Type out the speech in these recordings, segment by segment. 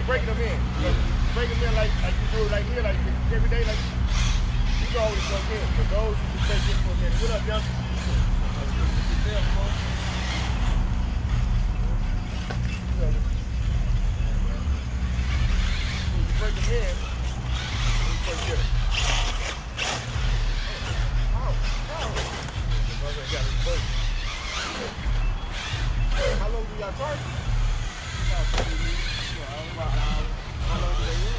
breaking them in. Break them in like you do it like here, like every day, like you can always go in. But those you can take in for a minute. What up, youngster? You break them in, you first get it. How long do y'all charge? About 30 minutes. About an hour. How long do they run?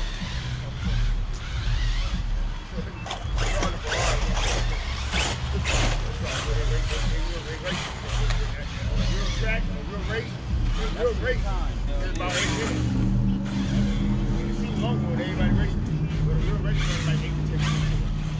Real track, real race, real race is about 8 minutes. It seems longer when everybody racing, but a real race is like 8 to 10 minutes.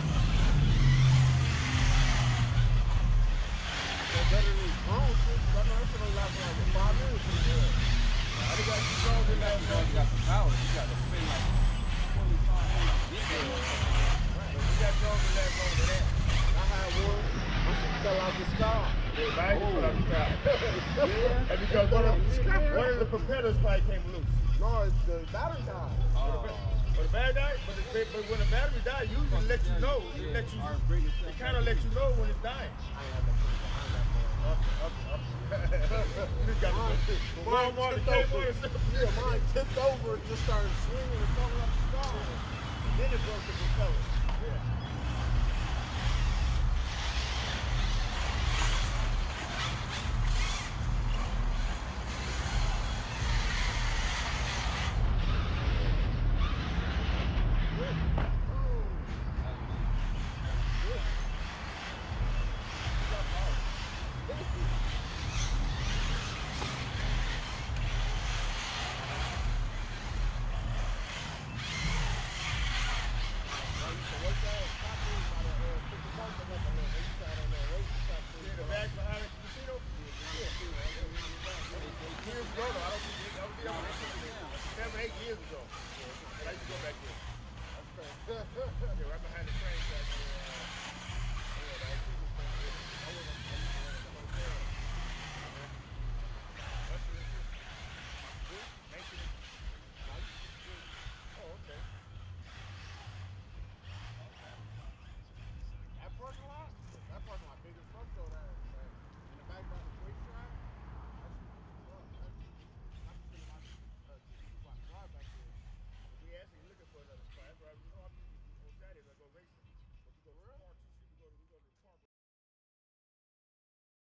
Better than grown shit, I know that's gonna last like 5 minutes. I think got some songs in that. You got some power. You got to spend like 25 minutes. Right. But you got songs in that longer than that. I had one. I fell out the sky. Yeah, right? You fell out the sky. Yeah. And because one of the propellers probably came loose. No, it's the battery died. But the battery died? But when the battery died, usually let you know. It kind of let you know when it's dying. You just got mine tipped over and just started swinging and falling up the sky. And then it broke the propeller. Yeah. Right behind the train track.